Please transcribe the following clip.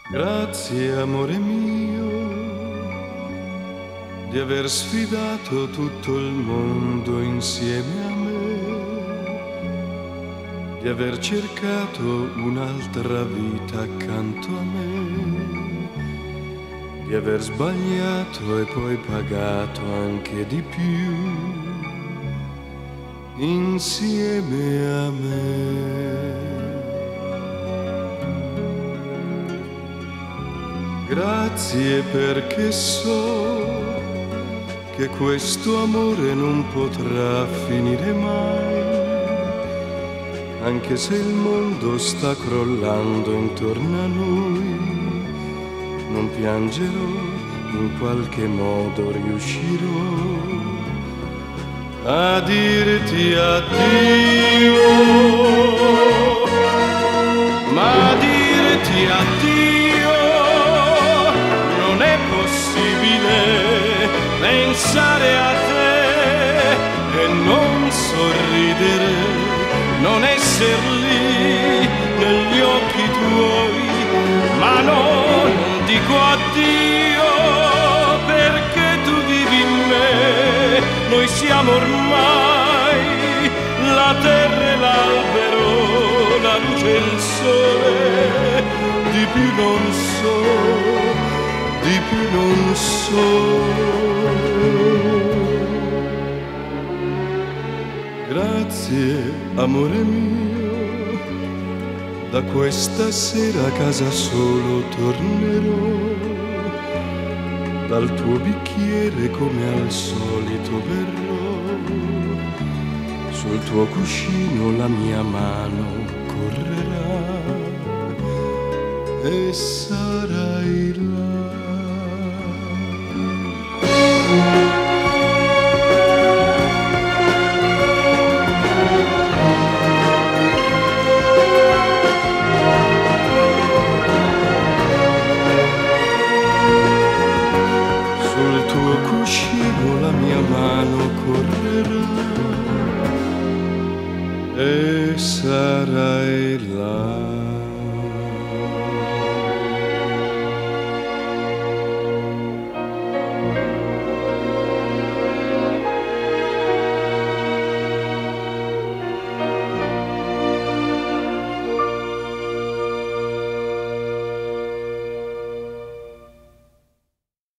Grazie amore mio di aver sfidato tutto il mondo insieme a me, di aver cercato un'altra vita accanto a me, di aver sbagliato e poi pagato anche di più insieme a me. Grazie perché so che questo amore non potrà finire mai, anche se il mondo sta crollando intorno a noi, non piangerò, in qualche modo riuscirò a dirti addio, ma dirti addio pensare a te e non sorridere, non esser lì negli occhi tuoi, ma no, non dico addio perché tu vivi in me, noi siamo ormai la terra e l'albero, la luce e il sole, di più non so, di più non so. Grazie amore mio, da questa sera a casa solo tornerò, dal tuo bicchiere come al solito berrò, sul tuo cuscino la mia mano correrà e sarai là. Sul tuo cuscino la mia mano correrà e sarai là.